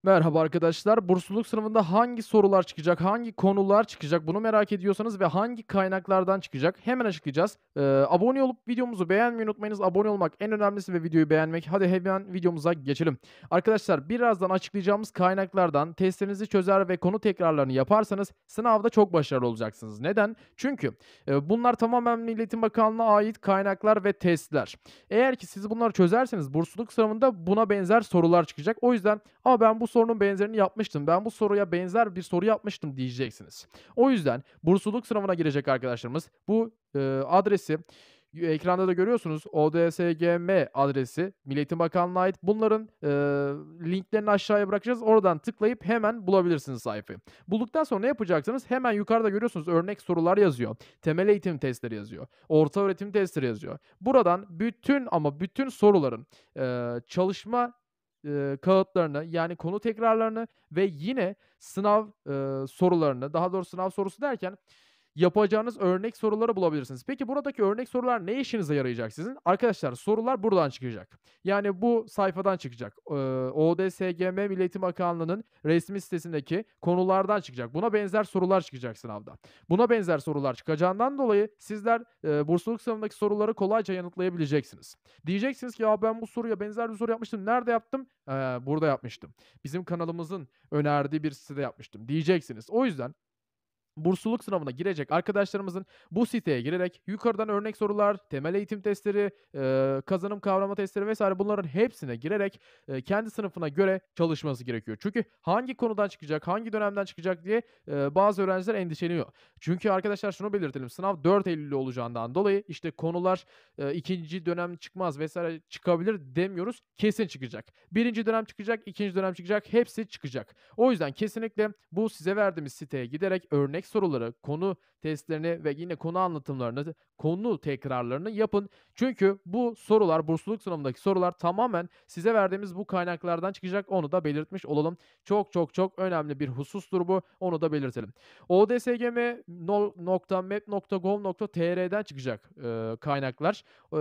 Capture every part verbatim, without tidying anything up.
Merhaba arkadaşlar. Bursluluk sınavında hangi sorular çıkacak, hangi konular çıkacak bunu merak ediyorsanız ve hangi kaynaklardan çıkacak hemen açıklayacağız. Eee, abone olup videomuzu beğenmeyi unutmayınız. Abone olmak en önemlisi ve videoyu beğenmek. Hadi hemen videomuza geçelim. Arkadaşlar birazdan açıklayacağımız kaynaklardan testlerinizi çözer ve konu tekrarlarını yaparsanız sınavda çok başarılı olacaksınız. Neden? Çünkü e, bunlar tamamen Milli Eğitim Bakanlığı'na ait kaynaklar ve testler. Eğer ki siz bunları çözerseniz bursluluk sınavında buna benzer sorular çıkacak. O yüzden "A, ben bu sorunun benzerini yapmıştım. Ben bu soruya benzer bir soru yapmıştım." diyeceksiniz. O yüzden bursluluk sınavına girecek arkadaşlarımız bu, eee, adresi y ekranda da görüyorsunuz. O D S G M adresi Milli Eğitim Bakanlığı'na ait. Bunların, eee, linklerini aşağıya bırakacağız. Oradan tıklayıp hemen bulabilirsiniz sayfayı. Bulduktan sonra ne yapacaksınız? Hemen yukarıda görüyorsunuz örnek sorular yazıyor. Temel eğitim testleri yazıyor. Ortaöğretim testleri yazıyor. Buradan bütün ama bütün soruların, eee, çalışma Eee, kağıtlarını, yani konu tekrarlarını ve yine sınav, eee, sorularını, daha doğrusu sınav sorusu derken yapacağınız örnek soruları bulabilirsiniz. Peki buradaki örnek sorular ne işinize yarayacak sizin? Arkadaşlar sorular buradan çıkacak. Yani bu sayfadan çıkacak. Eee, O D S G M Milli Eğitim Bakanlığı'nın resmi sitesindeki konulardan çıkacak. Buna benzer sorular çıkacak sınavda. Buna benzer sorular çıkacağından dolayı sizler, eee, bursluluk sınavındaki soruları kolayca yanıtlayabileceksiniz. Diyeceksiniz ki, "Ya, ben bu soruya benzer bir soru yapmıştım. Nerede yaptım?" Eee, "Burada yapmıştım. Bizim kanalımızın önerdiği bir sitede yapmıştım." diyeceksiniz. O yüzden bursluluk sınavına girecek arkadaşlarımızın bu siteye girerek yukarıdan örnek sorular, temel eğitim testleri, eee, kazanım kavrama testleri vesaire bunların hepsine girerek, eee, kendi sınıfına göre çalışması gerekiyor. Çünkü hangi konudan çıkacak, hangi dönemden çıkacak diye, eee, bazı öğrenciler endişeleniyor. Çünkü arkadaşlar şunu belirtelim, sınav dört Eylül'de olacağından dolayı, işte, konular, eee, ikinci dönem çıkmaz vesaire çıkabilir demiyoruz, kesin çıkacak. Birinci dönem çıkacak, ikinci dönem çıkacak, hepsi çıkacak. O yüzden kesinlikle bu size verdiğimiz siteye giderek örnek soruları, konu testlerini ve yine konu anlatımlarını, konu tekrarlarını yapın. Çünkü bu sorular, bursluluk sınavındaki sorular tamamen size verdiğimiz bu kaynaklardan çıkacak. Onu da belirtmiş olalım. Çok çok çok önemli bir husustur bu. Onu da belirtelim. o d s g m nokta map nokta gov nokta t r'den çıkacak, eee, kaynaklar. Eee,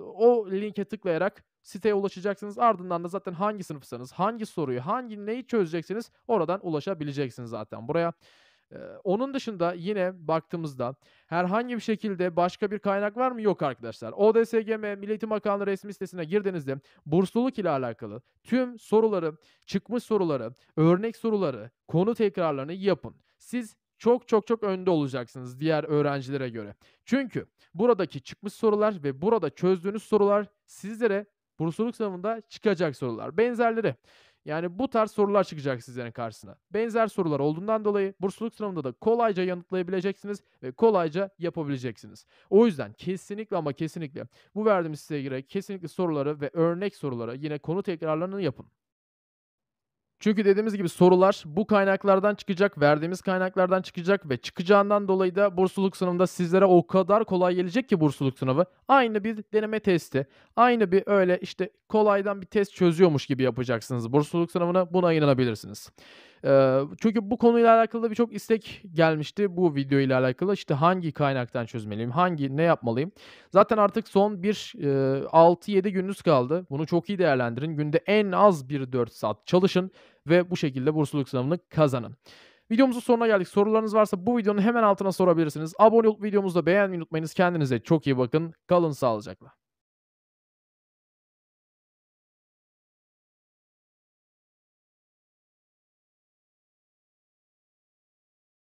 o linke tıklayarak siteye ulaşacaksınız. Ardından da zaten hangi sınıfsanız, hangi soruyu, hangi neyi çözeceksiniz oradan ulaşabileceksiniz zaten buraya. Eee, onun dışında yine baktığımızda herhangi bir şekilde başka bir kaynak var mı? Yok arkadaşlar. O D S G M Milli Eğitim Bakanlığı resmi sitesine girdiğinizde bursluluk ile alakalı tüm soruları, çıkmış soruları, örnek soruları, konu tekrarlarını yapın. Siz çok çok çok önde olacaksınız diğer öğrencilere göre. Çünkü buradaki çıkmış sorular ve burada çözdüğünüz sorular sizlere bursluluk sınavında çıkacak sorular. Benzerleri. Yani bu tarz sorular çıkacak sizlerin karşısına. Benzer sorular olduğundan dolayı bursluluk sınavında da kolayca yanıtlayabileceksiniz ve kolayca yapabileceksiniz. O yüzden kesinlikle ama kesinlikle bu verdiğimiz siteye girerek kesinlikle soruları ve örnek soruları yine konu tekrarlarını yapın. Çünkü dediğimiz gibi sorular bu kaynaklardan çıkacak, verdiğimiz kaynaklardan çıkacak ve çıkacağından dolayı da bursluluk sınavında sizlere o kadar kolay gelecek ki bursluluk sınavı. Aynı bir deneme testi, aynı bir öyle işte kolaydan bir test çözüyormuş gibi yapacaksınız bursluluk sınavını. Buna inanabilirsiniz. Eee, çünkü bu konuyla alakalı da birçok istek gelmişti bu video ile alakalı. İşte hangi kaynaktan çözmeliyim, hangi ne yapmalıyım? Zaten artık son bir, eee, altı yedi gününüz kaldı. Bunu çok iyi değerlendirin. Günde en az bir dört saat çalışın ve bu şekilde bursluluk sınavını kazanın. Videomuzun sonuna geldik. Sorularınız varsa bu videonun hemen altına sorabilirsiniz. Abone olup videomuzu da beğenmeyi unutmayınız. Kendinize çok iyi bakın. Kalın sağlıcakla.